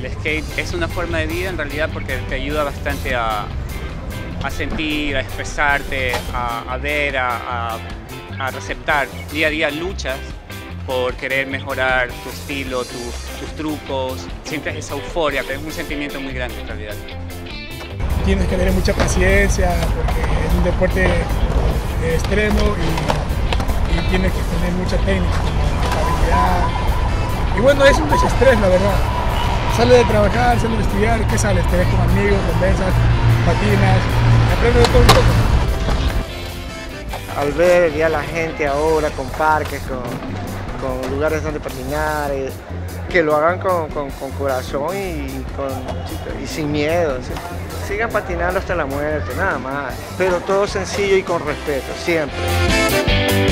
el skate es una forma de vida en realidad porque te ayuda bastante a sentir, a expresarte, a ver, a receptar. Día a día luchas por querer mejorar tu estilo, tus trucos, sientes esa euforia, que es un sentimiento muy grande en realidad. Tienes que tener mucha paciencia porque es un deporte extremo y tienes que tener mucha técnica, habilidad. Y bueno, es un desestrés, la verdad. Sales de trabajar, sales de estudiar, ¿qué sales? Te ves con amigos, conversas, patinas, aprendes de todo un poco. Al ver ya la gente ahora con parques, con lugares donde patinar, que lo hagan con corazón y sin miedo. Sigan patinando hasta la muerte, nada más. Pero todo sencillo y con respeto, siempre.